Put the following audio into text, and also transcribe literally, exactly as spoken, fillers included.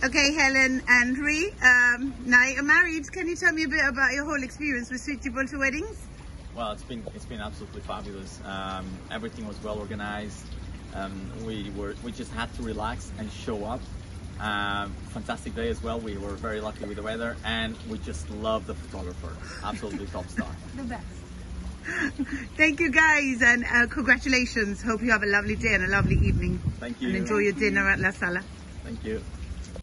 Okay, Helen and Ree, um, now you're married. Can you tell me a bit about your whole experience with Sweet Gibraltar Weddings? Well, it's been it's been absolutely fabulous. Um, everything was well organized. Um, we were we just had to relax and show up. Um, fantastic day as well. We were very lucky with the weather, and we just love the photographer. Absolutely top star. The best. Thank you guys, and uh, congratulations. Hope you have a lovely day and a lovely evening. Thank you. And enjoy your dinner at La Sala. Thank you.